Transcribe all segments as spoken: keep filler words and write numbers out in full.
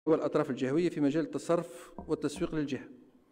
والأطراف الجهوية في مجال التصرف والتسويق للجهة.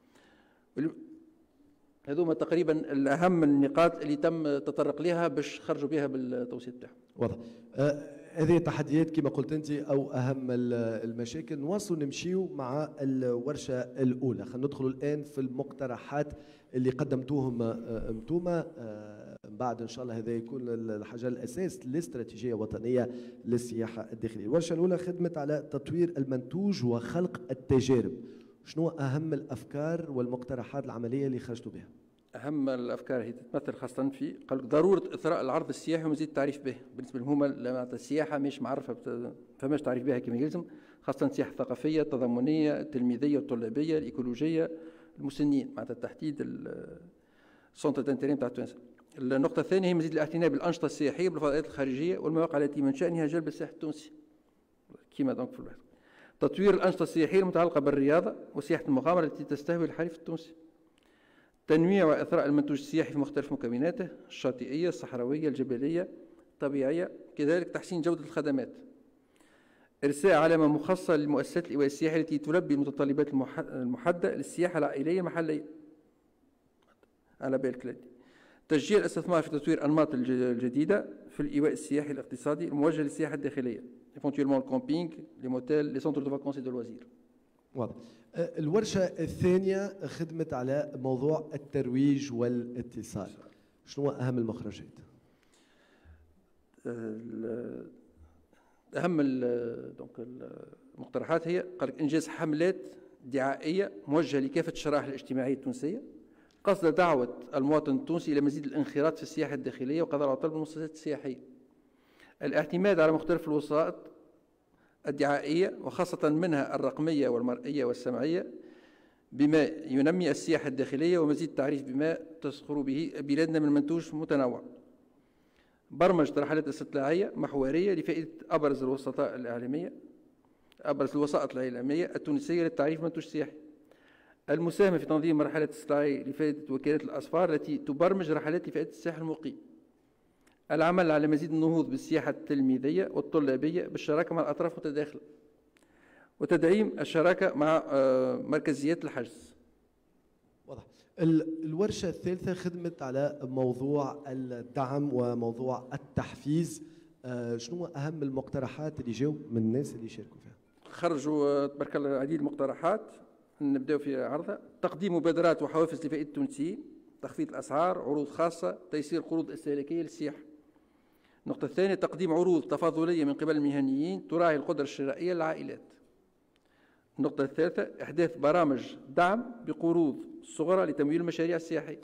هذوما تقريبا الأهم النقاط اللي تم تطرق لها باش خرجوا بها بالتوصيات بتاعهم. واضح. آه هذه التحديات كما قلت انت او اهم المشاكل. نواصلوا نمشيو مع الورشه الاولى. خلينا ندخلوا الان في المقترحات اللي قدمتوهم انتوما. آه بعد ان شاء الله هذا يكون الحاجه الاساس لاستراتيجيه وطنيه للسياحه الداخليه. الورشه الاولى خدمت على تطوير المنتوج وخلق التجارب. شنو اهم الافكار والمقترحات العمليه اللي خرجتوا بها؟ اهم الافكار هي تتمثل خاصه في قال ضروره اثراء العرض السياحي ومزيد التعريف به. بالنسبه لهم هما السياحه مش معرفه فماش تعريف بها كما يلزم، خاصه السياحه الثقافيه التضامنيه التلميذيه الطلابيه الايكولوجيه المسنين معناتها تحديد السونتر دانتيري نتاع التوانسه. النقطه الثانيه هي مزيد الاعتناء بالانشطه السياحيه بالفضاءات الخارجيه والمواقع التي من شانها جلب السائح التونسي كما دونك في البحث. تطوير الانشطه السياحيه المتعلقه بالرياضه وسياحه المغامره التي تستهوي الحريف التونسي. تنويع وإثراء المنتوج السياحي في مختلف مكوناته الشاطئية الصحراوية الجبلية الطبيعية، كذلك تحسين جودة الخدمات. إرساء علامة مخصصة للمؤسسات الإيواء السياحية التي تلبي المتطلبات المحددة للسياحة العائلية المحلية على بالك. تشجيع الاستثمار في تطوير أنماط الجديدة في الإيواء السياحي الاقتصادي الموجه للسياحة الداخلية، éventuellement le camping, les motels, les centres de vacances et de loisirs. واضح. الورشة الثانية خدمت على موضوع الترويج والاتصال. شنو أهم المخرجات؟ أهم دونك المقترحات هي قال إنجاز حملات دعائية موجهة لكافة الشرائح الاجتماعية التونسية قصد دعوة المواطن التونسي إلى مزيد الانخراط في السياحة الداخلية وقضاء على طلب المؤسسات السياحية. الاعتماد على مختلف الوسائط الدعائية وخاصة منها الرقمية والمرئية والسمعية بما ينمي السياحة الداخلية ومزيد التعريف بما تسخر به بلادنا من منتوج متنوع. برمجة رحلات استطلاعية محورية لفائدة أبرز الوسطاء الإعلامية أبرز الوسائط الإعلامية التونسية للتعريف بمنتوج سياحي. المساهمة في تنظيم رحلات استطلاعية لفائدة وكالات الأسفار التي تبرمج رحلات لفائدة السائح المقيم. العمل على مزيد النهوض بالسياحة التلميذية والطلابية بالشراكة مع الأطراف المتداخلة وتدعيم الشراكة مع مركزيات الحجز. واضح. الورشة الثالثة خدمت على موضوع الدعم وموضوع التحفيز. شنو أهم المقترحات اللي جاوا من الناس اللي شاركوا فيها؟ خرجوا تبارك الله العديد المقترحات نبداو في عرضها. تقديم مبادرات وحوافز لفائدة التونسيين، تخفيض الأسعار، عروض خاصة، تيسير قروض استهلاكية للسياحة. النقطة الثانية تقديم عروض تفاضلية من قبل المهنيين تراعي القدرة الشرائية للعائلات. النقطة الثالثة إحداث برامج دعم بقروض صغرى لتمويل المشاريع السياحية.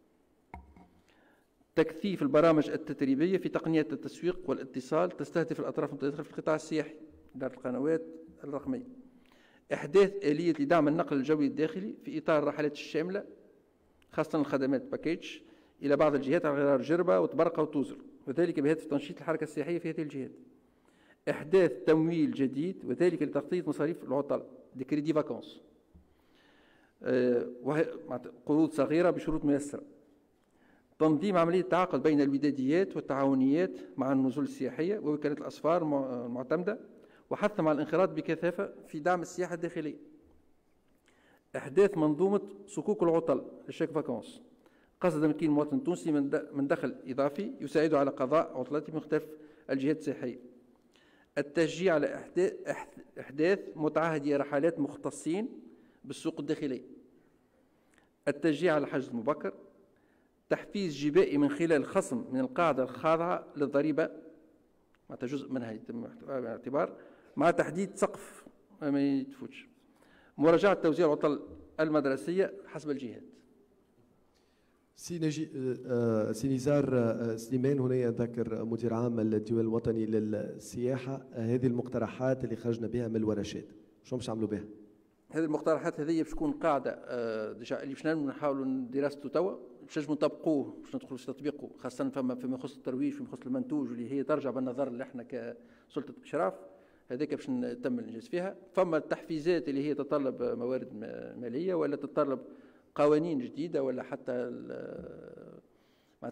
تكثيف البرامج التدريبية في تقنية التسويق والاتصال تستهدف الأطراف المتداخلة في القطاع السياحي، إدارة القنوات الرقمية. إحداث آلية لدعم النقل الجوي الداخلي في إطار الرحلات الشاملة خاصة الخدمات باكيج إلى بعض الجهات على غرار جربة وتبرقة وتوزر، وذلك بهدف تنشيط الحركة السياحية في هذه الجهات. إحداث تمويل جديد وذلك لتغطية مصاريف العطل دي كريدي فاكونس، أه قروض صغيرة بشروط ميسرة. تنظيم عملية التعاقد بين الوداديات والتعاونيات مع النزول السياحية ووكالة الأسفار المعتمدة وحثهم على الانخراط بكثافة في دعم السياحة الداخلية. إحداث منظومة صكوك العطل للشيك فاكونس قصد تمكين المواطن التونسي من دخل إضافي يساعده على قضاء عطلته بمختلف الجهات السياحية. التشجيع على إحداث متعهدي رحلات مختصين بالسوق الداخلي. التشجيع على الحجز المبكر. تحفيز جبائي من خلال الخصم من القاعدة الخاضعة للضريبة معناتها جزء منها يتم الاعتبار مع تحديد سقف ما يتفوتش. مراجعة توزيع العطل المدرسية حسب الجهات. سي نجي آه سي نزار آه سليمان هنا ذكر مدير عام الديوان الوطني للسياحة. آه هذه المقترحات اللي خرجنا بها من الورشات شو باش عملوا بها؟ هذه المقترحات هذه باش تكون قاعدة آه ديجا اللي باش نحاولوا دراسته توا باش نجموا نطبقوه باش ندخلوا في تطبيقه خاصة فما فيما يخص الترويج فيما يخص المنتوج واللي هي ترجع بالنظر اللي احنا كسلطة إشراف هذيك باش نتم الانجاز فيها. فما التحفيزات اللي هي تتطلب موارد ماليه ولا تتطلب قوانين جديده ولا حتى معناتها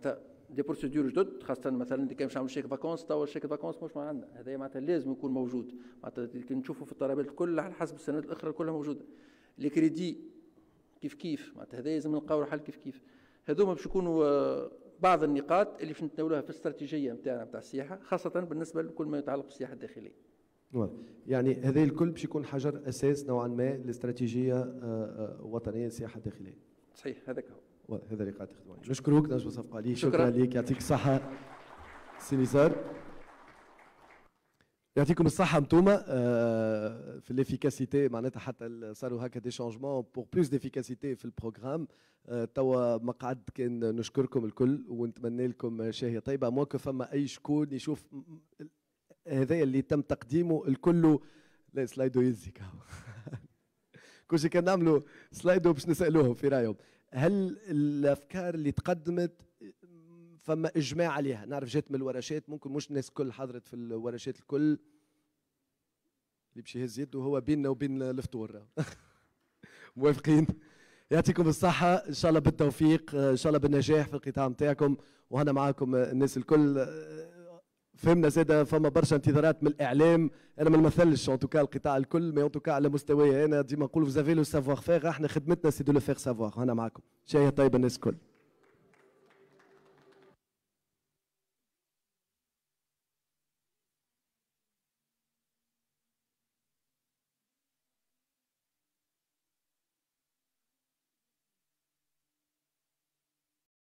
دي بروسيدور جدد، خاصه مثلا اللي كان باش نعمل شيك فاكونس، توا الشيك فاكونس مش مع عندنا، هذا معناتها لازم يكون موجود، معناتها كي نشوفوا في الطلبات الكل على حسب السنوات الاخرى كلها موجوده. لي كريدي كيف كيف، معناتها هذا لازم نلقاو حل كيف كيف. هذوما باش يكونوا بعض النقاط اللي باش نتناولوها في الاستراتيجيه نتاعنا نتاع السياحه، خاصه بالنسبه لكل ما يتعلق بالسياحه الداخليه. يعني هذا الكل باش يكون حجر اساس نوعا ما لاستراتيجيه وطنيه للسياحه الداخليه. صحيح هذاك هو. هذا اللي قاعد تخدموا عليه. نشكروك نجم صفقه لي. شكرا لك، يعطيك الصحه سي نزار. يعطيكم الصحة انتوما في الافيكاسيتي، معناتها حتى صاروا هكا دي شونجمون بور بلوس ديفيكاسيتي في البروغرام. توا مقعد كان نشكركم الكل ونتمنى لكم شاهية طيبة. موكو فما أي شكون يشوف هذا اللي تم تقديمه الكل. لا سلايدو يزيك كلشي كان نعملوا سلايدو باش نسألوهم في رأيهم هل الأفكار اللي تقدمت فما اجماع عليها. نعرف جات من الورشات، ممكن مش الناس الكل حضرت في الورشات الكل، اللي باش يهز يده هو بيننا وبين الفطور. موافقين؟ يعطيكم الصحة، إن شاء الله بالتوفيق، إن شاء الله بالنجاح في القطاع نتاعكم، وهنا معاكم الناس الكل. فهمنا زاده فما برشا انتظارات من الإعلام، أنا ما نمثلش أن توكا القطاع الكل، مي أن توكا على مستواي أنا ديما نقول فوزافي لو سافوار فيغ، احنا خدمتنا سي دو لو فيغ سافوار. هنا معاكم شاهية طيبة الناس الكل.